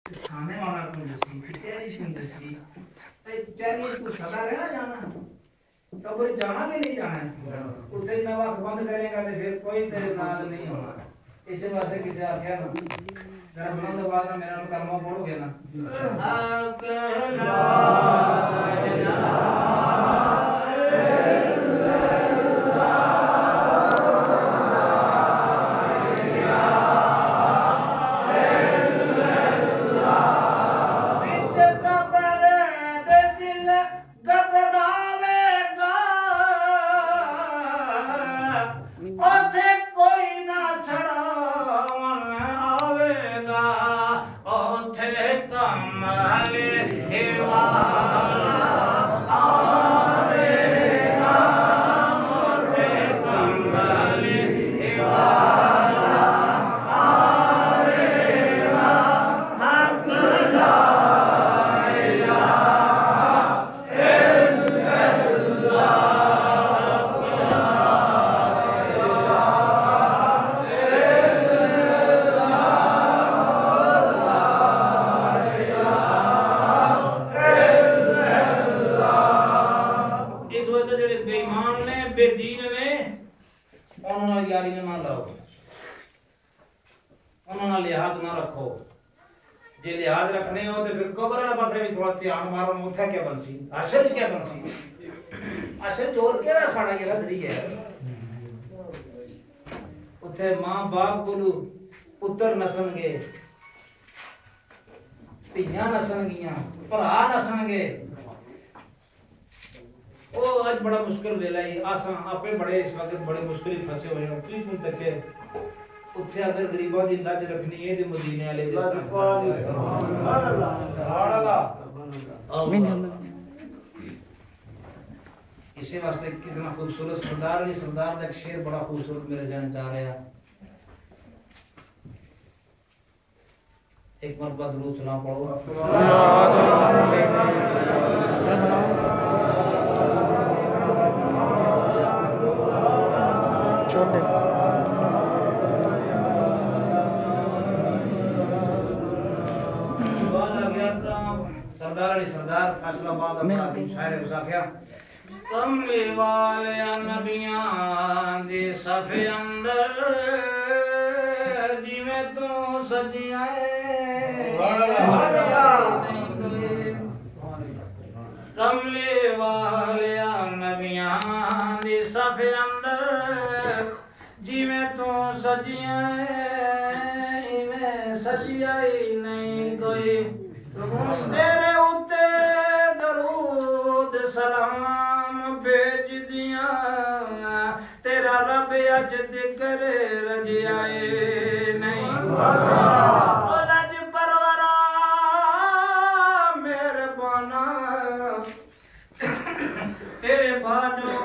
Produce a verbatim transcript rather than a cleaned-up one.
खाने वाला कंजूसी तेरी कंजूसी चलिए तू सदा रहना जाना कब जाना कि नहीं जाना है उसे नवा बंद करेगा तो फिर कोई तेरे नाल नहीं होना इसे वास्ते किसी आख्या ना जरा बुलंद आवाज में मेरा कलमा पढ़ोगे ना मां बाप को पुत्र नसणगे धियां नसणगियां भरा नसणगे ओ आज बड़ा मुश्किल वेला है आसा आपे बड़े इस वक्त बड़े मुश्किल फंसे हुए हैं प्लीज तुम तक उत्थे अगर गरीबां दी लाज रखनी है ते मदीने वाले दे सुभान अल्लाह आमीन इसी वास्ते कितना खूबसूरत सरदार अली सरदार का एक शेर बड़ा खूबसूरत मेरे जहन में आ रहा है एक मरतबा दुरूद सलाम पढ़ो सरदार अली सरदार फैसलाबाद अपना शायर गुज़ा गया कमली वाले नबियां दे सफे अंदर जिवें तू सजिया कमली वाले नबियां दे सफे अंदर जिवें तू सजिया इवें सजिया ही नहीं कोई तेरे उत्ते दरूद सलाम भेज दिया तेरा रब अज दिकर रजियाए नहीं लज परवरा मेहरबाना तेरे बाजो